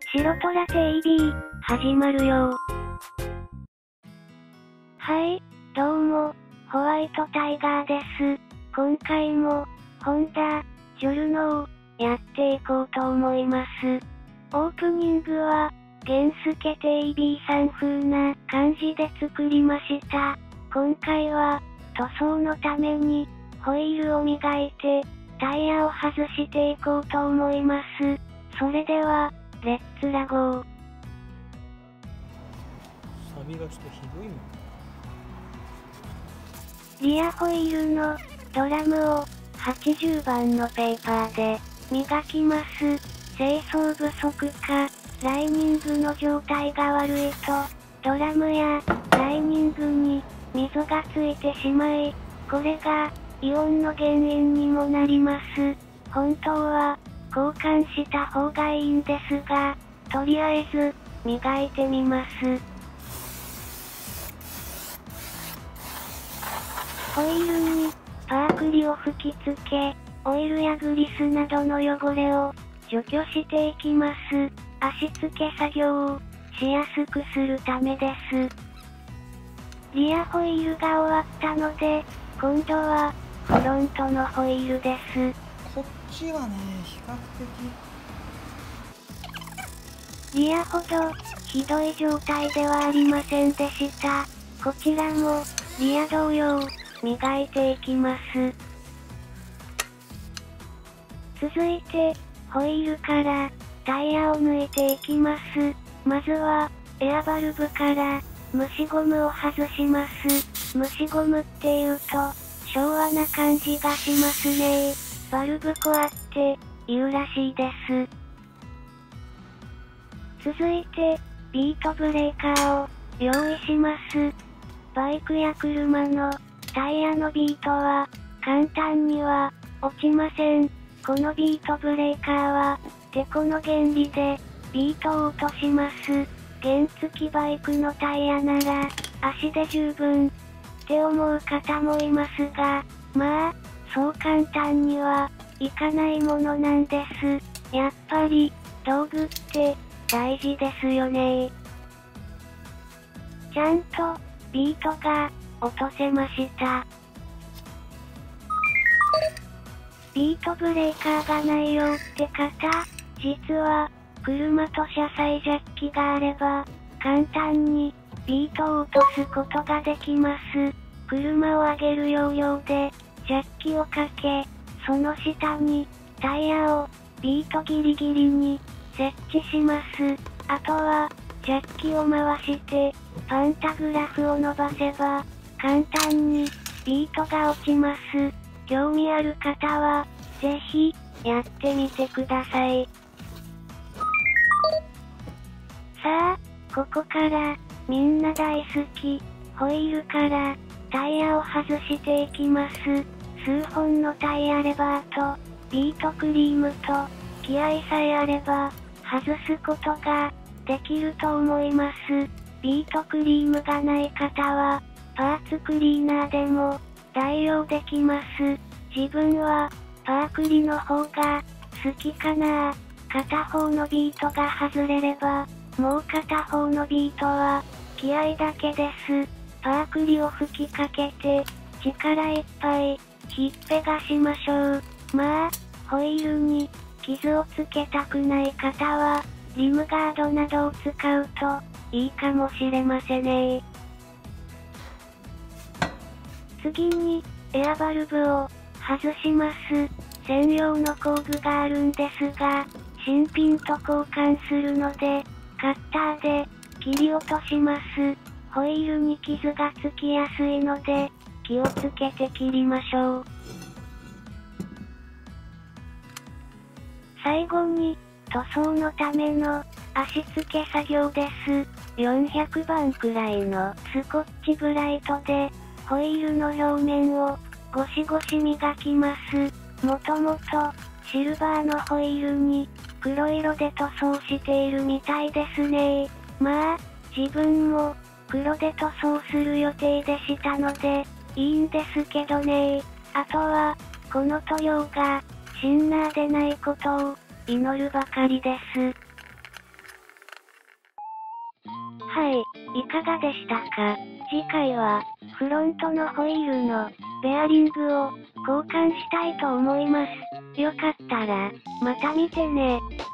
白虎 TV、始まるよ。はい、どうも、ホワイトタイガーです。今回も、ホンダ、ジョルノを、やっていこうと思います。オープニングは、ゲンスケ TV さん風な感じで作りました。今回は、塗装のために、ホイールを磨いて、タイヤを外していこうと思います。それでは、レッツラゴー。 サビがちょっとひどいもん。 リアホイールのドラムを80番のペーパーで磨きます。清掃不足か、ライニングの状態が悪いと、ドラムやライニングに溝がついてしまい、これが異音の原因にもなります。本当は交換した方がいいんですが、とりあえず磨いてみます。ホイールにパークリを吹き付け、オイルやグリスなどの汚れを除去していきます。足付け作業をしやすくするためです。リアホイールが終わったので、今度はフロントのホイールです。 こっちはね、比較的リアほどひどい状態ではありませんでした。こちらもリア同様磨いていきます。続いてホイールからタイヤを抜いていきます。まずはエアバルブから虫ゴムを外します。虫ゴムっていうと昭和な感じがしますね。バルブコアって言うらしいです。続いて、ビートブレーカーを用意します。バイクや車のタイヤのビートは簡単には落ちません。このビートブレーカーはてこの原理でビートを落とします。原付きバイクのタイヤなら足で十分って思う方もいますが、まあ、そう簡単にはいかないものなんです。やっぱり道具って大事ですよね。ちゃんとビートが落とせました。ビートブレーカーがないよって方、実は車と車載ジャッキがあれば簡単にビートを落とすことができます。車を上げる要領でジャッキをかけ、その下にタイヤをビートギリギリに設置します。あとは、ジャッキを回して、パンタグラフを伸ばせば、簡単にビートが落ちます。興味ある方は、ぜひ、やってみてください。さあ、ここから、みんな大好き、ホイールから、タイヤを外していきます。数本のタイヤレバーと、ビートクリームと、気合さえあれば、外すことができると思います。ビートクリームがない方は、パーツクリーナーでも代用できます。自分はパークリの方が好きかな。片方のビートが外れれば、もう片方のビートは気合だけです。パークリを吹きかけて力いっぱいひっぺがしましょう。まあ、ホイールに傷をつけたくない方は、リムガードなどを使うと、いいかもしれませんね。次に、エアバルブを外します。専用の工具があるんですが、新品と交換するので、カッターで切り落とします。ホイールに傷がつきやすいので、気をつけて切りましょう。最後に、塗装のための足付け作業です。400番くらいのスコッチブライトで、ホイールの表面をゴシゴシ磨きます。もともと、シルバーのホイールに黒色で塗装しているみたいですね。まあ、自分も黒で塗装する予定でしたので、いいんですけどね。あとは、この塗料がシンナーでないことを祈るばかりです。 かがでしたか？次回は、フロントのホイールの、ベアリングを、交換したいと思います。よかったら、また見てね。